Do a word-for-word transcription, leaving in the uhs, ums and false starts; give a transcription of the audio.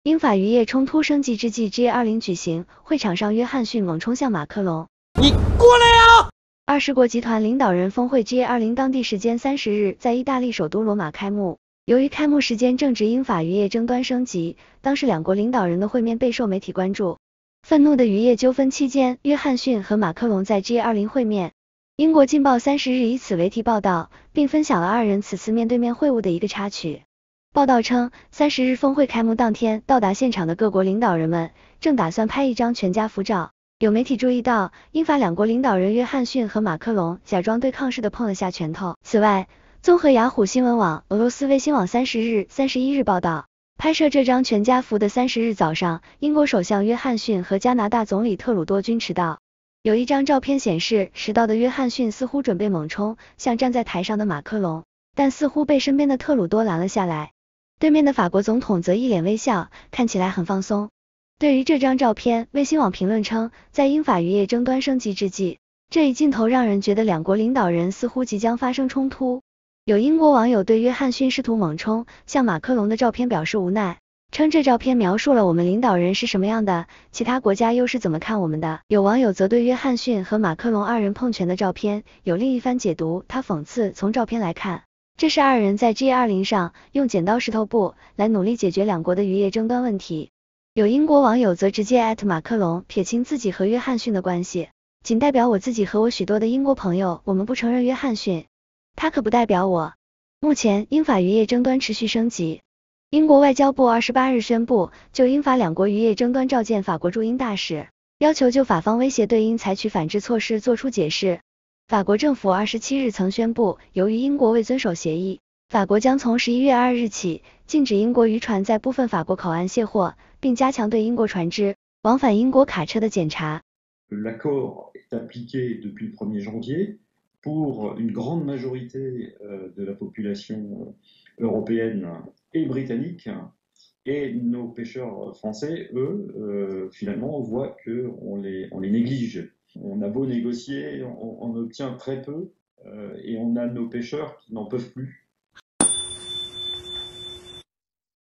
英法渔业冲突升级之际 ，G 二零 举行，会场上约翰逊猛冲向马克龙。 你过来呀！ 二十国集团领导人峰会 G 二零 当地时间三十日在意大利首都罗马开幕。由于开幕时间正值英法渔业争端升级，当时两国领导人的会面备受媒体关注。愤怒的渔业纠纷期间，约翰逊和马克龙在 G 二零 会面。英国《镜报》三十日以此为题报道，并分享了二人此次面对面会晤的一个插曲。报道称，三十日峰会开幕当天，到达现场的各国领导人们正打算拍一张全家福照。有媒体注意到，英法两国领导人约翰逊和马克龙假装对抗似的碰了下拳头。此外，综合雅虎新闻网、俄罗斯卫星网三十日、三十一日报道，拍摄这张全家福的三十日早上，英国首相约翰逊和加拿大总理特鲁多均迟到。有一张照片显示，迟到的约翰逊似乎准备猛冲向站在台上的马克龙，但似乎被身边的特鲁多拦了下来。对面的法国总统则一脸微笑，看起来很放松。对于这张照片，卫星网评论称，在英法渔业争端升级之际，这一镜头让人觉得两国领导人似乎即将发生冲突。有英国网友对约翰逊试图猛冲向马克龙的照片表示无奈，称这照片描述了我们领导人是什么样的，其他国家又是怎么看我们的。有网友则对约翰逊和马克龙二人碰拳的照片有另一番解读，他讽刺，从照片来看，这是二人在 G 二零 上用剪刀石头布来努力解决两国的渔业争端问题。有英国网友则直接艾特马克龙，撇清自己和约翰逊的关系，仅代表我自己和我许多的英国朋友，我们不承认约翰逊，他可不代表我。目前，英法渔业争端持续升级。英国外交部二十八日宣布，就英法两国渔业争端召见法国驻英大使，要求就法方威胁对英采取反制措施作出解释。法国政府二十七日曾宣布，由于英国未遵守协议，法国将从十一月二日起禁止英国渔船在部分法国口岸卸货，并加强对英国船只往返英国卡车的检查。 L'accord est appliqué depuis le premier janvier pour une grande majorité de la population européenne et britannique. Et nos pêcheurs français, eux, euh, finalement, on voit qu'on les, on les néglige. On a beau négocier, on, on obtient très peu, euh, et on a nos pêcheurs qui n'en peuvent plus.